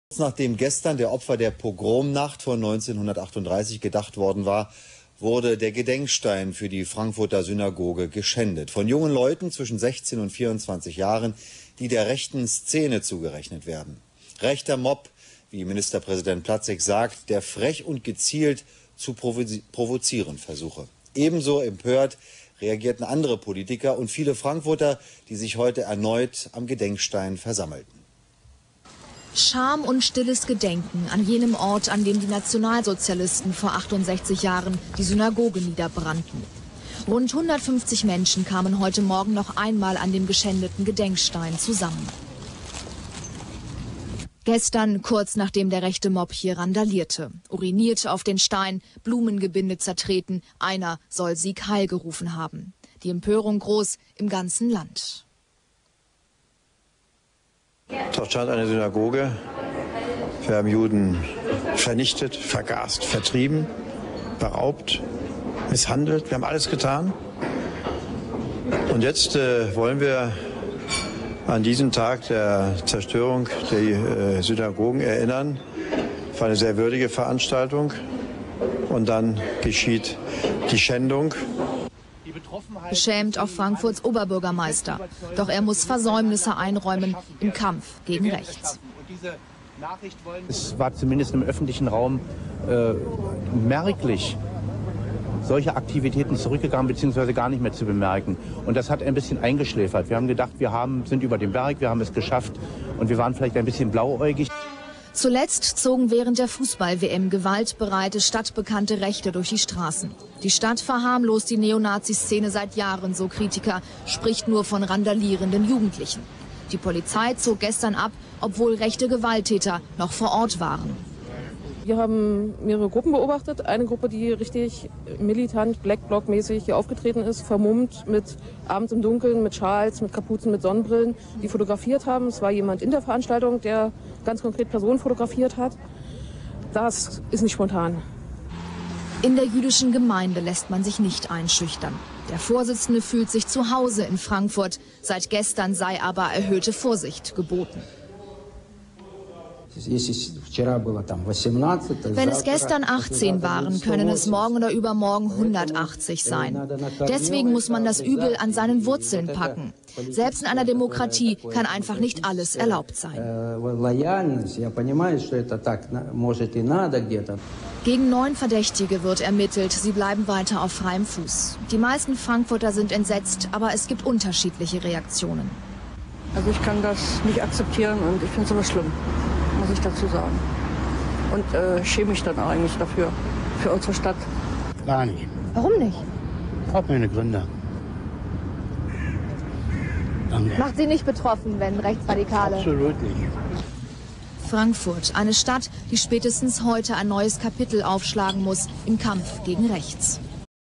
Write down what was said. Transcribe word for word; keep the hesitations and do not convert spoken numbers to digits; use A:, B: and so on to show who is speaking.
A: Nachdem gestern der Opfer der Pogromnacht von neunzehnhundertachtunddreißig gedacht worden war, wurde der Gedenkstein für die Frankfurter Synagoge geschändet. Von jungen Leuten zwischen sechzehn und vierundzwanzig Jahren, die der rechten Szene zugerechnet werden. Rechter Mob, wie Ministerpräsident Platzek sagt, der frech und gezielt zu provozi provozieren versuche. Ebenso empört reagierten andere Politiker und viele Frankfurter, die sich heute erneut am Gedenkstein versammelten.
B: Scham und stilles Gedenken an jenem Ort, an dem die Nationalsozialisten vor achtundsechzig Jahren die Synagoge niederbrannten. Rund hundertfünfzig Menschen kamen heute Morgen noch einmal an dem geschändeten Gedenkstein zusammen. Gestern, kurz nachdem der rechte Mob hier randalierte, uriniert auf den Stein, Blumengebinde zertreten, einer soll Sieg Heil gerufen haben. Die Empörung groß im ganzen Land.
C: Dort stand eine Synagoge. Wir haben Juden vernichtet, vergast, vertrieben, beraubt, misshandelt. Wir haben alles getan. Und jetzt äh, wollen wir an diesen Tag der Zerstörung der äh, Synagogen erinnern. Es war eine sehr würdige Veranstaltung. Und dann geschieht die Schändung.
B: Beschämt auch Frankfurts Oberbürgermeister. Doch er muss Versäumnisse einräumen im Kampf gegen rechts.
D: Es war zumindest im öffentlichen Raum äh, merklich solche Aktivitäten zurückgegangen bzw. gar nicht mehr zu bemerken. Und das hat ein bisschen eingeschläfert. Wir haben gedacht, wir haben, sind über den Berg, wir haben es geschafft und wir waren vielleicht ein bisschen blauäugig.
B: Zuletzt zogen während der Fußball-W M gewaltbereite, stadtbekannte Rechte durch die Straßen. Die Stadt verharmlost die Neonazi-Szene seit Jahren, so Kritiker, spricht nur von randalierenden Jugendlichen. Die Polizei zog gestern ab, obwohl rechte Gewalttäter noch vor Ort waren.
E: Wir haben mehrere Gruppen beobachtet. Eine Gruppe, die richtig militant, Black-Bloc-mäßig hier aufgetreten ist, vermummt mit abends im Dunkeln, mit Schals, mit Kapuzen, mit Sonnenbrillen, die fotografiert haben. Es war jemand in der Veranstaltung, der ganz konkret Personen fotografiert hat. Das ist nicht spontan.
B: In der jüdischen Gemeinde lässt man sich nicht einschüchtern. Der Vorsitzende fühlt sich zu Hause in Frankfurt. Seit gestern sei aber erhöhte Vorsicht geboten. Wenn es gestern achtzehn waren, können es morgen oder übermorgen hundertachtzig sein. Deswegen muss man das Übel an seinen Wurzeln packen. Selbst in einer Demokratie kann einfach nicht alles erlaubt sein. Gegen neun Verdächtige wird ermittelt. Sie bleiben weiter auf freiem Fuß. Die meisten Frankfurter sind entsetzt, aber es gibt unterschiedliche Reaktionen.
F: Also ich kann das nicht akzeptieren und ich finde es aber schlimm, muss ich dazu sagen. Und äh, schäme mich dann auch eigentlich dafür, für unsere Stadt.
G: Gar nicht.
B: Warum nicht?
G: Ich habe meine Gründe. Danke.
B: Macht Sie nicht betroffen, wenn Rechtsradikale...
G: Absolut nicht.
B: Frankfurt, eine Stadt, die spätestens heute ein neues Kapitel aufschlagen muss im Kampf gegen rechts.